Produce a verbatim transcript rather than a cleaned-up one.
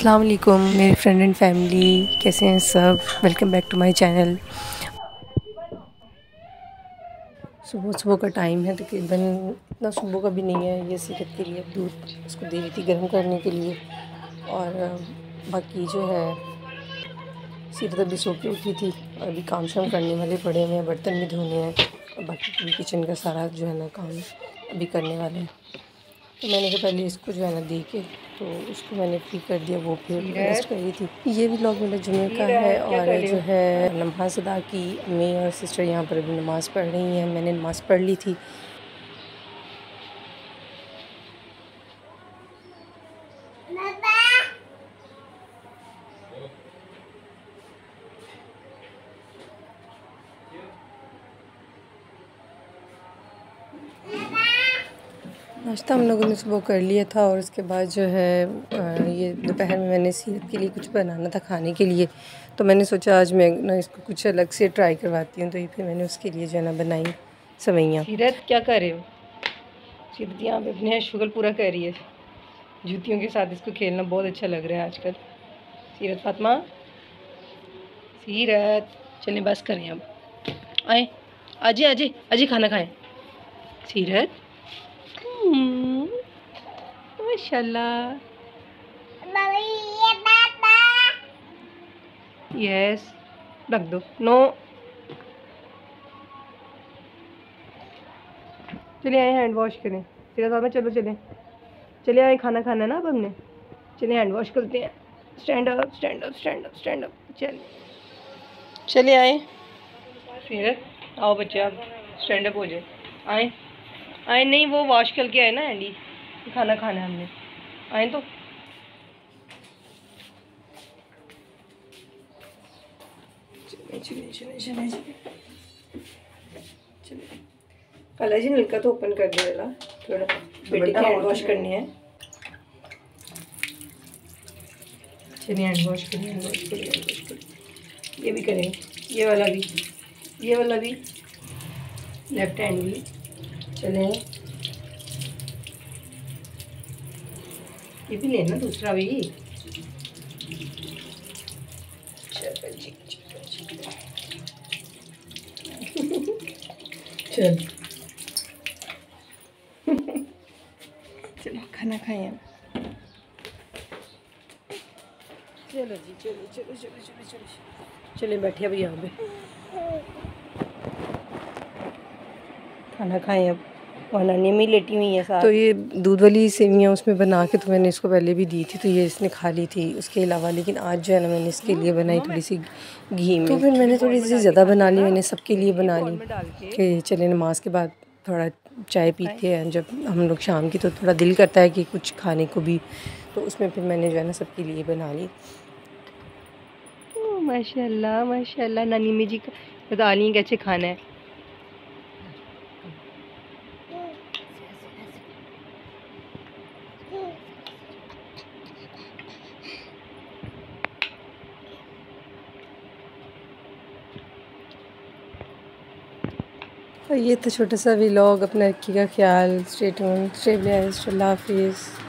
अस्सलाम वालेकुम मेरे फ्रेंड एंड फैमिली, कैसे हैं सब। Welcome back to my channel. सुबह सुबह का टाइम है, तकरीबन इतना सुबह का भी नहीं है। ये सीरत के लिए दूध इसको दे रही थी गर्म करने के लिए, और बाकी जो है सीरत अभी सो के उठी थी और अभी काम शाम करने वाले पड़े हुए हैं, बर्तन भी धोने हैं और बाकी किचन का सारा जो है ना काम अभी करने वाले हैं। तो मैंने कहा पहले इसको जो है ना दे के तो उसको मैंने फ्री कर दिया, वो फिर रेस्ट कर रही थी। ये भी व्लॉग मेरा जुम्मे का है और जो है नमाज अदा की। अम्मी और सिस्टर यहाँ पर अभी नमाज़ पढ़ रही हैं, मैंने नमाज़ पढ़ ली थी। नाश्ता हम लोगों ने सुबह कर लिया था और उसके बाद जो है ये दोपहर में मैंने सीरत के लिए कुछ बनाना था खाने के लिए, तो मैंने सोचा आज मैं ना इसको कुछ अलग से ट्राई करवाती हूँ। तो ये फिर मैंने उसके लिए जो है ना बनाई सवैयाँ। सीरत क्या कर रहे हो? सीरत यहाँ पे अपने शुगर पूरा कर रही है। जूतियों के साथ इसको खेलना बहुत अच्छा लग रहा है आजकल। सीरत फातिमा, सीरत चलें बस करें अब, आए आजी आजी आजी खाना खाएं। सीरत माशाल्लाह, यस रख दो। नो चलिए आए हैंड वॉश करें। सीरत साहब चलो चलें, चलिए आए खाना खाना है ना अब हमने। चलिए हैंड वॉश करते हैं। Stand up stand up stand up stand up चलिए चलिए आए। सीरत आओ बच्चे, आप स्टैंड अप हो जाए। आए आए नहीं, वो वॉश करके आए ना एंडी, खाना खाना है हमने। आए तो चले चले चले चले चले चले कल जी नलका तो ओपन कर दे वाला, थोड़ा बेटे के हैंड वॉश करने हैं। चलिए हैंड वॉश करिए, हैंड वॉश करिए, हैंड वॉश करिए। ये भी करेंगे, ये वाला भी, ये वाला भी, लेफ्ट हैंड भी। चलें ये भी लेना दूसरा भी। चल जी चल चलो खाना खाएं अब। चलो जी चलो चलो चलो चलो चलो चले बैठे अब यहाँ पे खाना खाएं अब। और नानी में लेटी हुई है साथ। तो ये दूध वाली सेवियाँ उसमें बना के तो मैंने इसको पहले भी दी थी, तो ये इसने खा ली थी उसके अलावा। लेकिन आज जो है ना मैंने इसके लिए बनाई थोड़ी सी घी में, तो फिर मैंने थोड़ी सी ज़्यादा बना ली, मैंने सबके लिए बना ली कि चले नमाज के बाद थोड़ा चाय पीते हैं जब हम लोग शाम की, तो थोड़ा दिल करता है कि कुछ खाने को भी, तो उसमें फिर मैंने जो है ना सबके लिए बना ली। माशाल्लाह माशाल्लाह, नानी में जी बता ली कैसे खाना है। और ये तो छोटा सा व्लॉग, अपना रखिएगा ख्याल। स्टे ट्यून्ड, स्टे ब्लेस्ड, अल्लाह हाफिज़।